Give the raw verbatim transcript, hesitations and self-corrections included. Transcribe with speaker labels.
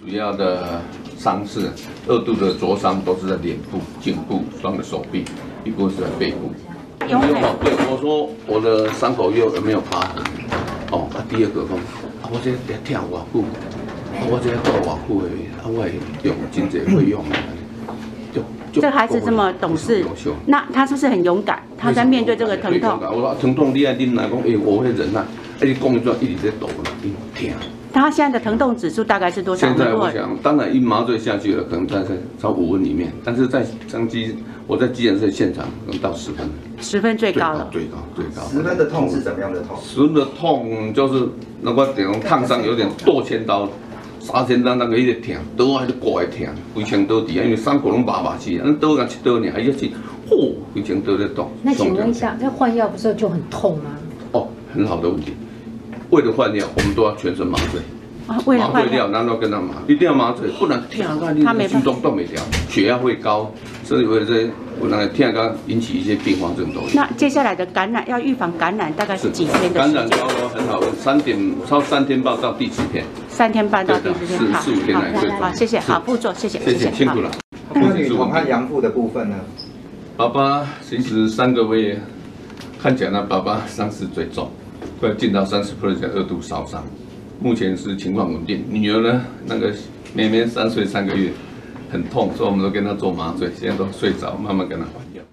Speaker 1: 主要的伤势，二度的灼伤都是在脸部、颈部、双的手臂，一部是在背部。有没有？对，我说我的伤口有有没有疤痕？哦，啊，第二个讲，啊，我这咧疼偌久，啊，我这做偌久的，啊，我会用真济费用。
Speaker 2: 这个孩子这么懂事，那他是不是很勇敢？他在面对这个疼痛。
Speaker 1: 我说疼痛你爱忍耐，讲哎，我会忍耐。哎，你讲一段一直在抖了，你疼。
Speaker 2: 他现在的疼痛指数大概是多少？
Speaker 1: 现在我想，当然一麻醉下去了，可能在超五分里面，但是在张机，我在急诊室现场能到十分。
Speaker 2: 十分最高了。
Speaker 1: 最高最高。
Speaker 3: 十分的痛是怎么样的痛？
Speaker 1: 十分的痛就是那个这种烫伤，有点剁千刀。三千刀那个一直疼，刀还是刮会疼，规身刀底啊，因为伤口拢麻麻死，咱刀甲切刀呢，还要是嚯，规身刀在动。
Speaker 4: 那请问一下，那换药不是就很痛吗？
Speaker 1: 哦，很好的问题。为了换药，我们都要全身麻醉。
Speaker 2: 啊，为了换
Speaker 1: 药，难道跟他麻？一定要麻醉，不然疼到你心脏动不了，血压会高，所以为了这，我那个疼到引起一些并发症都有。
Speaker 2: 那接下来的感染要预防感染，大概是几天的时间？
Speaker 1: 感染高了很好，三点超三天半到第十天。
Speaker 2: 三天半到第十天，
Speaker 1: 好，四五天来最
Speaker 2: 好，谢谢，好，副座，谢谢，
Speaker 1: 谢谢，辛苦了。
Speaker 3: 那女童和养父的部分呢？
Speaker 1: 爸爸其实三个月，看起来呢，爸爸伤势最重，快进到三十 percent 二度烧伤，目前是情况稳定。女儿呢，那个妹妹三岁三个月，很痛，所以我们都跟她做麻醉，现在都睡着，慢慢跟她换药。